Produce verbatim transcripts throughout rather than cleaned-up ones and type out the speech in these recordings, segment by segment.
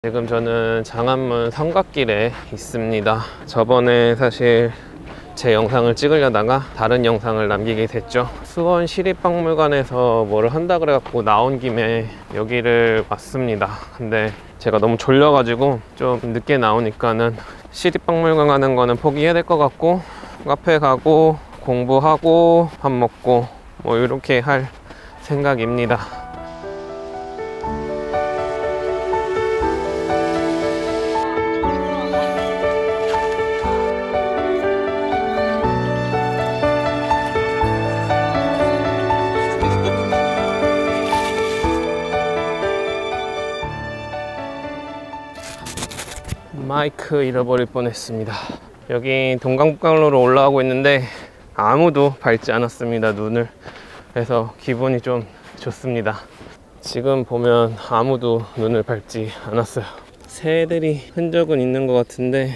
지금 저는 장안문 삼각길에 있습니다. 저번에 사실 제 영상을 찍으려다가 다른 영상을 남기게 됐죠. 수원 시립박물관에서 뭐를 한다 그래갖고 나온 김에 여기를 왔습니다. 근데 제가 너무 졸려가지고 좀 늦게 나오니까는 시립박물관 가는 거는 포기해야 될 것 같고 카페 가고 공부하고 밥 먹고 뭐 이렇게 할 생각입니다. 마이크 잃어버릴 뻔했습니다. 여기 동강북강로로 올라가고 있는데 아무도 밟지 않았습니다, 눈을. 그래서 기분이 좀 좋습니다. 지금 보면 아무도 눈을 밟지 않았어요. 새들이 흔적은 있는 것 같은데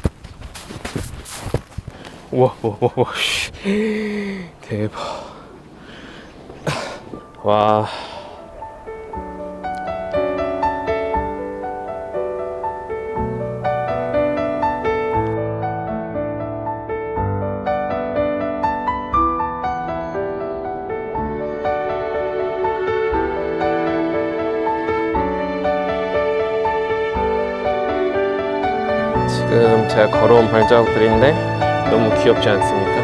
우와 우와 우와 우와 대박. 와 지금 제가 걸어온 발자국들인데 너무 귀엽지 않습니까?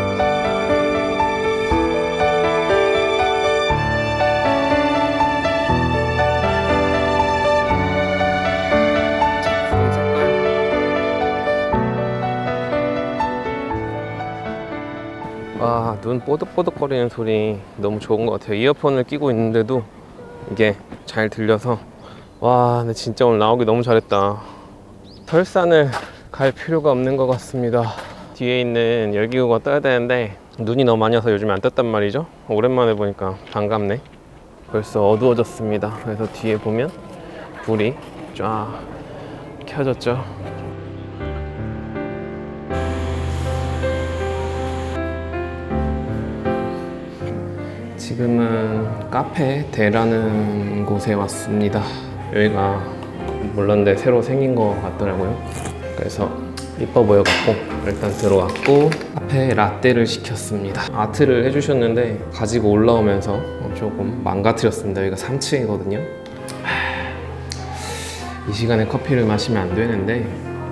와, 눈 뽀득뽀득거리는 소리 너무 좋은 것 같아요. 이어폰을 끼고 있는데도 이게 잘 들려서. 와, 근데 진짜 오늘 나오기 너무 잘했다. 설산을 갈 필요가 없는 것 같습니다. 뒤에 있는 열기구가 떠야 되는데 눈이 너무 많이 와서 요즘에 안 떴단 말이죠. 오랜만에 보니까 반갑네. 벌써 어두워졌습니다. 그래서 뒤에 보면 불이 쫙 켜졌죠. 지금은 카페 대라는 곳에 왔습니다. 여기가 몰랐는데 새로 생긴 것 같더라고요. 그래서 이뻐 보여갖고 일단 들어왔고 카페 라떼를 시켰습니다. 아트를 해주셨는데 가지고 올라오면서 조금 망가뜨렸습니다. 여기가 삼 층이거든요 이 시간에 커피를 마시면 안 되는데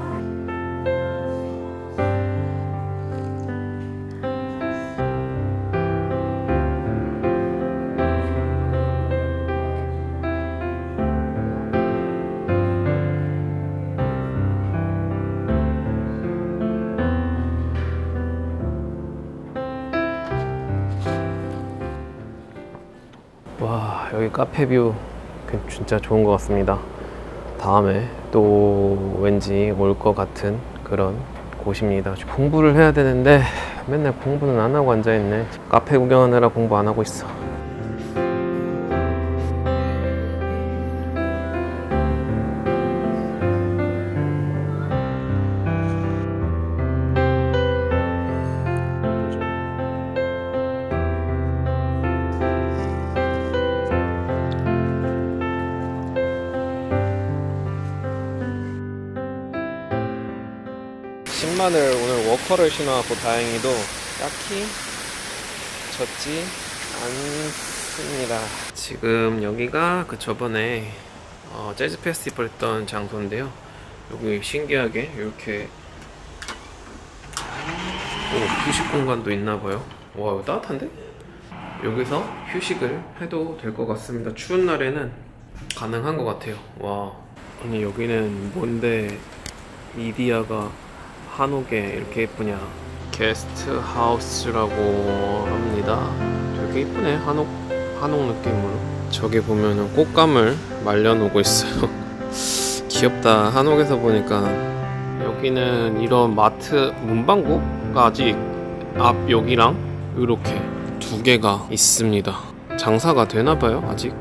와, 여기 카페 뷰 진짜 좋은 것 같습니다. 다음에 또 왠지 올 것 같은 그런 곳입니다. 공부를 해야 되는데 맨날 공부는 안 하고 앉아있네. 카페 구경하느라 공부 안 하고 있어. 신만을 오늘 워커를 신어갖고 다행히도 딱히 젖지 않습니다. 지금 여기가 그 저번에 어, 재즈 페스티벌 했던 장소인데요. 여기 신기하게 이렇게 오, 휴식 공간도 있나봐요. 와, 이거 따뜻한데? 여기서 휴식을 해도 될 것 같습니다. 추운 날에는 가능한 것 같아요. 와, 아니 여기는 뭔데 미디어가 한옥에 이렇게 예쁘냐. 게스트 하우스라고 합니다. 되게 예쁘네. 한옥 한옥 느낌으로. 저기 보면은 꽃감을 말려놓고 있어요. 귀엽다. 한옥에서 보니까. 여기는 이런 마트 문방구가 아직 앞 여기랑 이렇게 두 개가 있습니다. 장사가 되나봐요 아직.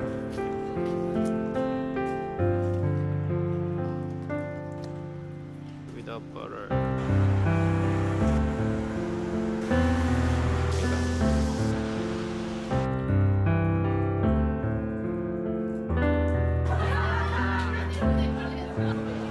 음.